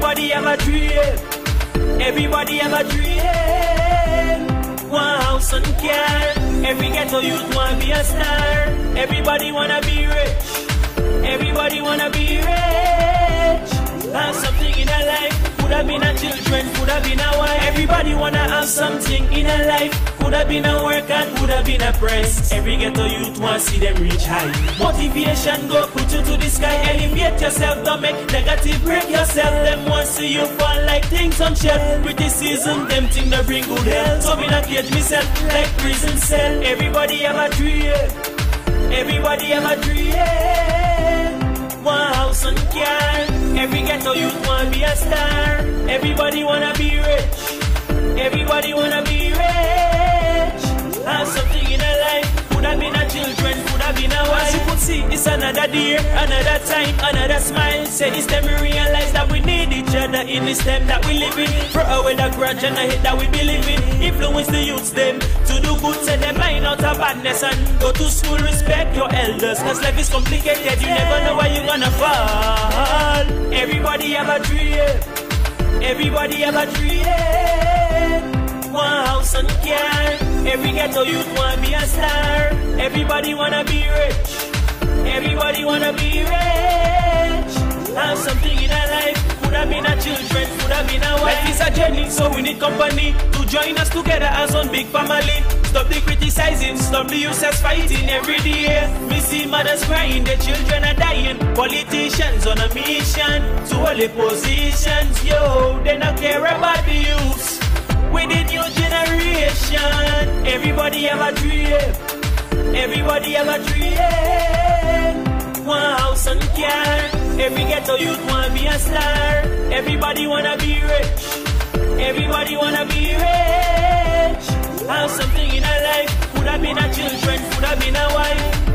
Everybody have a dream. Everybody have a dream. One house and car. Every ghetto youth wanna be a star. Everybody wanna be rich. Everybody wanna be rich. Have something in a life. Could have been a children, could have been a wife. Everybody wanna have something in a life. Could have been a work and could have been a press. Every ghetto youth wanna see them reach high. Motivation go put you to the sky. Elevate yourself, don't make negative break yourself. Them want see you fall like things on shelf. Criticism, them thing that bring good health. So me not cage myself like prison cell. Everybody have a dream. Everybody have a dream. One house and car. Every ghetto youth wanna be a star. Everybody wanna be rich. Everybody wanna be rich. Have something in a life. Could have been a children, could have been a wife. As you could see, it's another day, another time, another smile. Say this time we realize that we need each other in this time that we live in. Throw away the grudge and the hate that we believe in. Influence the youths them to do good, set their mind out of badness and go to school, respect your elders. Cause life is complicated, you never know where you're gonna fall. Everybody have a dream. Everybody have a dream. One house and car. Every ghetto youth wanna be a star. Everybody wanna be rich. Everybody wanna be rich. Have something in a life. Could have been a children, could have been a wife. Life is a journey, so we need company to join us together as one big family. Stop the criticizing, stop the useless fighting every day. We see mothers crying, their children are dying. Politicians on a mission to all the positions. Yo, they don't care about the youths. With the new generation, everybody have a dream. Everybody have a dream. One house and car. Every ghetto youth wanna be a star. Everybody wanna be rich. Everybody wanna be rich. Have something in a life. Could have been a children, could have been a wife.